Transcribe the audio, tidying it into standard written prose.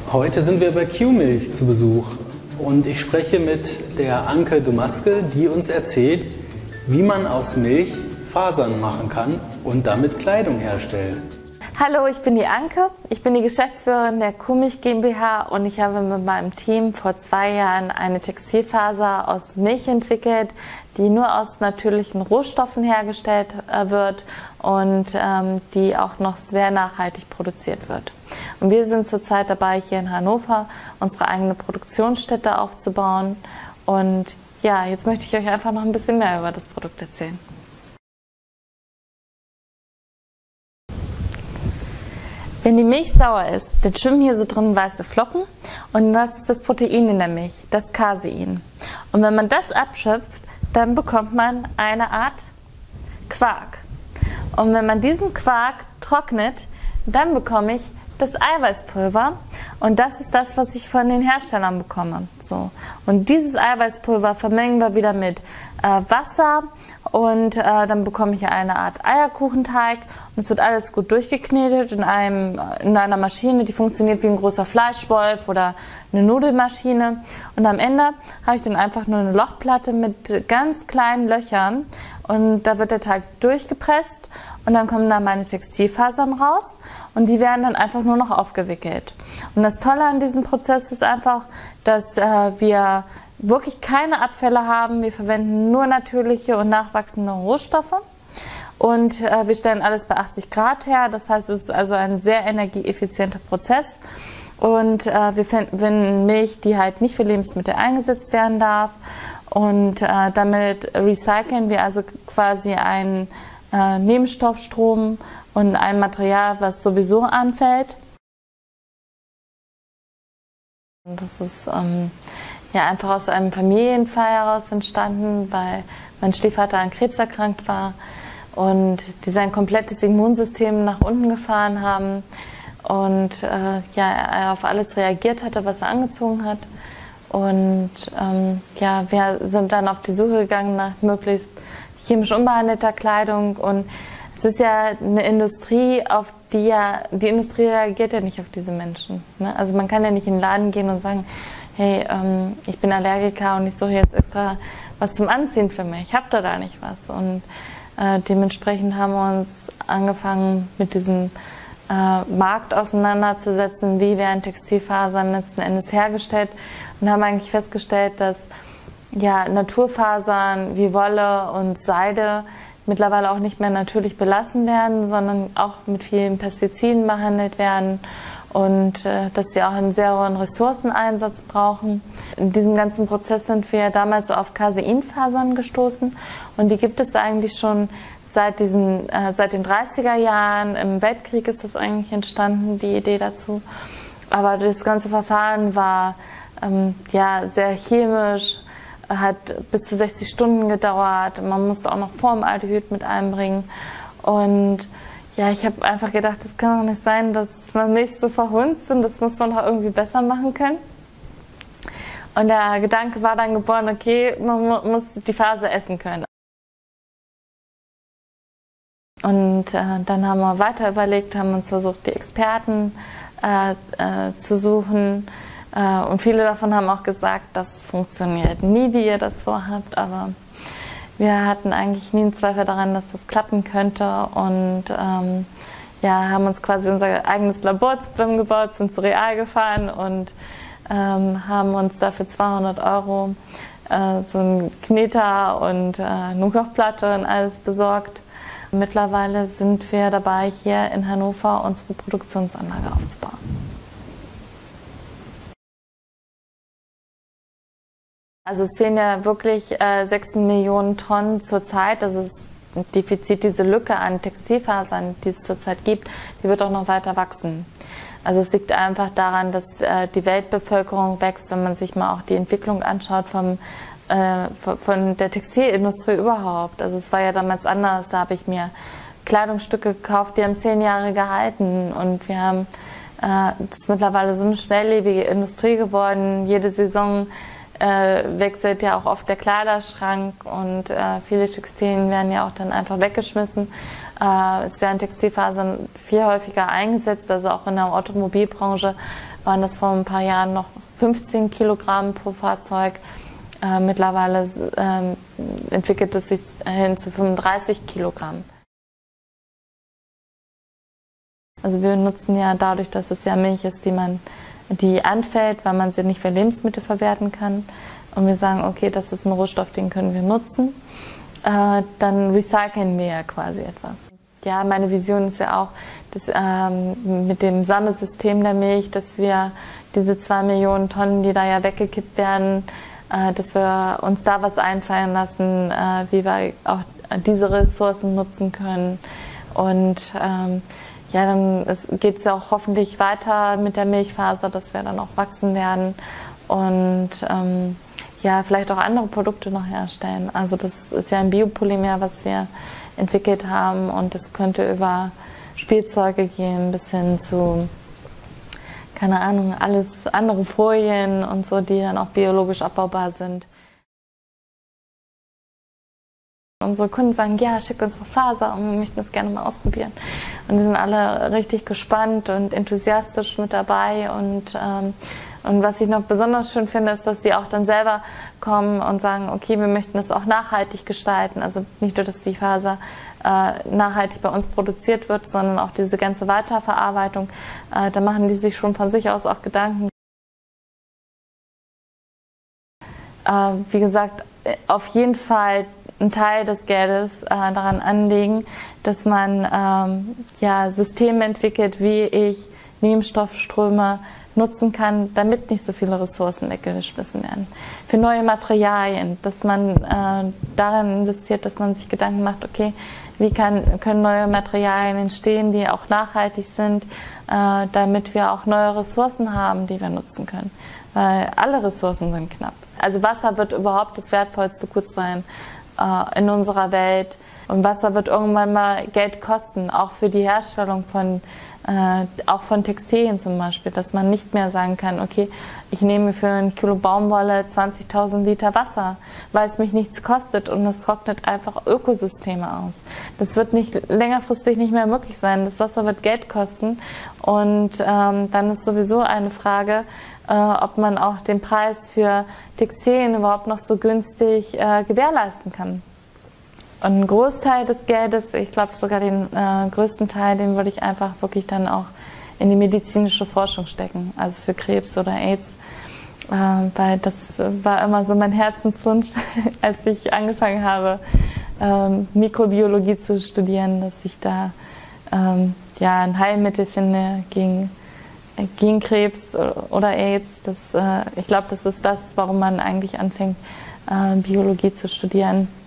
Heute sind wir bei Q-Milch zu Besuch und ich spreche mit der Anke Domaske, die uns erzählt, wie man aus Milch Fasern machen kann und damit Kleidung herstellt. Hallo, ich bin die Anke. Ich bin die Geschäftsführerin der Q-Milch GmbH und ich habe mit meinem Team vor 2 Jahren eine Textilfaser aus Milch entwickelt, die nur aus natürlichen Rohstoffen hergestellt wird und die auch noch sehr nachhaltig produziert wird. Und wir sind zurzeit dabei, hier in Hannover unsere eigene Produktionsstätte aufzubauen. Und ja, jetzt möchte ich euch einfach noch ein bisschen mehr über das Produkt erzählen. Wenn die Milch sauer ist, dann schwimmen hier so drin weiße Flocken und das ist das Protein in der Milch, das Casein. Und wenn man das abschöpft, dann bekommt man eine Art Quark. Und wenn man diesen Quark trocknet, dann bekomme ich das Eiweißpulver und das ist das, was ich von den Herstellern bekomme. So. Und dieses Eiweißpulver vermengen wir wieder mit Wasser und dann bekomme ich eine Art Eierkuchenteig und es wird alles gut durchgeknetet in einer Maschine, die funktioniert wie ein großer Fleischwolf oder eine Nudelmaschine und am Ende habe ich dann einfach nur eine Lochplatte mit ganz kleinen Löchern und da wird der Teig durchgepresst und dann kommen da meine Textilfasern raus und die werden dann einfach nur noch aufgewickelt. Und das Tolle an diesem Prozess ist einfach, dass wir wirklich keine Abfälle haben. Wir verwenden nur natürliche und nachwachsende Rohstoffe und wir stellen alles bei 80 Grad her. Das heißt, es ist also ein sehr energieeffizienter Prozess und wir verwenden Milch, die halt nicht für Lebensmittel eingesetzt werden darf und damit recyceln wir also quasi einen Nebenstoffstrom und ein Material, was sowieso anfällt. Das ist ja einfach aus einem Familienfall heraus entstanden, weil mein Stiefvater an Krebs erkrankt war und die sein komplettes Immunsystem nach unten gefahren haben und ja, er auf alles reagiert hatte, was er angezogen hat. Und ja, wir sind dann auf die Suche gegangen nach möglichst chemisch unbehandelter Kleidung und es ist ja eine Industrie, auf die Industrie reagiert ja nicht auf diese Menschen. Ne? Also man kann ja nicht in den Laden gehen und sagen, hey, ich bin Allergiker und ich suche jetzt extra was zum Anziehen für mich. Ich habe da nicht was. Und dementsprechend haben wir uns angefangen, mit diesem Markt auseinanderzusetzen, wie werden Textilfasern letzten Endes hergestellt und haben eigentlich festgestellt, dass ja, Naturfasern wie Wolle und Seide mittlerweile auch nicht mehr natürlich belassen werden, sondern auch mit vielen Pestiziden behandelt werden und dass sie auch einen sehr hohen Ressourceneinsatz brauchen. In diesem ganzen Prozess sind wir damals auf Caseinfasern gestoßen und die gibt es eigentlich schon seit den 30er Jahren. Im Weltkrieg ist das eigentlich entstanden, die Idee dazu. Aber das ganze Verfahren war ja, sehr chemisch, hat bis zu 60 Stunden gedauert. Man musste auch noch Formaldehyd mit einbringen. Und ja, ich habe einfach gedacht, das kann doch nicht sein, dass man Milch so verhunzt und das muss man doch irgendwie besser machen können. Und der Gedanke war dann geboren, okay, man muss die Faser essen können. Und dann haben wir weiter überlegt, haben uns versucht, die Experten zu suchen. Und viele davon haben auch gesagt, das funktioniert nie, wie ihr das vorhabt, aber wir hatten eigentlich nie einen Zweifel daran, dass das klappen könnte und ja, haben uns quasi unser eigenes Labor zusammengebaut, sind zu Real gefahren und haben uns dafür 200 € so einen Kneter und eine Kochplatte und alles besorgt. Mittlerweile sind wir dabei, hier in Hannover unsere Produktionsanlage aufzubauen. Also es fehlen ja wirklich 6 Millionen Tonnen zurzeit. Das ist ein Defizit, diese Lücke an Textilfasern, die es zurzeit gibt, die wird auch noch weiter wachsen. Also es liegt einfach daran, dass die Weltbevölkerung wächst, wenn man sich mal auch die Entwicklung anschaut von der Textilindustrie überhaupt. Also es war ja damals anders, da habe ich mir Kleidungsstücke gekauft, die haben 10 Jahre gehalten und wir haben, das ist mittlerweile so eine schnelllebige Industrie geworden. Jede Saison wechselt ja auch oft der Kleiderschrank und viele Textilien werden ja auch dann einfach weggeschmissen. Es werden Textilfasern viel häufiger eingesetzt, also auch in der Automobilbranche waren das vor ein paar Jahren noch 15 Kilogramm pro Fahrzeug. Mittlerweile entwickelt es sich hin zu 35 Kilogramm. Also wir nutzen ja dadurch, dass es ja Milch ist, die anfällt, weil man sie nicht für Lebensmittel verwerten kann. Und wir sagen, okay, das ist ein Rohstoff, den können wir nutzen. Dann recyceln wir ja quasi etwas. Ja, meine Vision ist ja auch, dass, mit dem Sammelsystem der Milch, dass wir diese 2 Millionen Tonnen, die da ja weggekippt werden, dass wir uns da was einfallen lassen, wie wir auch diese Ressourcen nutzen können. Und ja, dann geht es ja auch hoffentlich weiter mit der Milchfaser, dass wir dann auch wachsen werden und ja, vielleicht auch andere Produkte noch herstellen. Also das ist ja ein Biopolymer, was wir entwickelt haben, und das könnte über Spielzeuge gehen bis hin zu, keine Ahnung, alles andere Folien und so, die dann auch biologisch abbaubar sind. Unsere Kunden sagen, ja, schick uns noch Faser und wir möchten das gerne mal ausprobieren. Und die sind alle richtig gespannt und enthusiastisch mit dabei. Und was ich noch besonders schön finde, ist, dass die auch dann selber kommen und sagen, okay, wir möchten das auch nachhaltig gestalten. Also nicht nur, dass die Faser nachhaltig bei uns produziert wird, sondern auch diese ganze Weiterverarbeitung. Da machen die sich schon von sich aus auch Gedanken. Wie gesagt, auf jeden Fall einen Teil des Geldes daran anlegen, dass man ja, Systeme entwickelt, wie ich Nebenstoffströme nutzen kann, damit nicht so viele Ressourcen weggeschmissen werden. Für neue Materialien, dass man darin investiert, dass man sich Gedanken macht, okay, wie können neue Materialien entstehen, die auch nachhaltig sind, damit wir auch neue Ressourcen haben, die wir nutzen können. Weil alle Ressourcen sind knapp. Also Wasser wird überhaupt das wertvollste Gut sein in unserer Welt. Und Wasser wird irgendwann mal Geld kosten, auch für die Herstellung auch von Textilien zum Beispiel, dass man nicht mehr sagen kann, okay, ich nehme für ein Kilo Baumwolle 20.000 Liter Wasser, weil es mich nichts kostet, und es trocknet einfach Ökosysteme aus. Das wird längerfristig nicht mehr möglich sein. Das Wasser wird Geld kosten, und dann ist sowieso eine Frage, ob man auch den Preis für Textilien überhaupt noch so günstig gewährleisten kann. Und einen Großteil des Geldes, ich glaube sogar den größten Teil, den würde ich einfach wirklich dann auch in die medizinische Forschung stecken, also für Krebs oder AIDS. Weil das war immer so mein Herzenswunsch, als ich angefangen habe, Mikrobiologie zu studieren, dass ich da ja, ein Heilmittel finde gegen Krebs oder AIDS. Ich glaube, das ist das, warum man eigentlich anfängt, Biologie zu studieren.